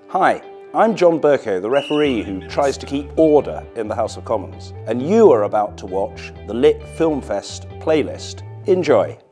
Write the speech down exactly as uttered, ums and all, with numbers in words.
Hi, I'm John Bercow, the referee who tries to keep order in the House of Commons, and you are about to watch the LitFilmFest playlist. Enjoy.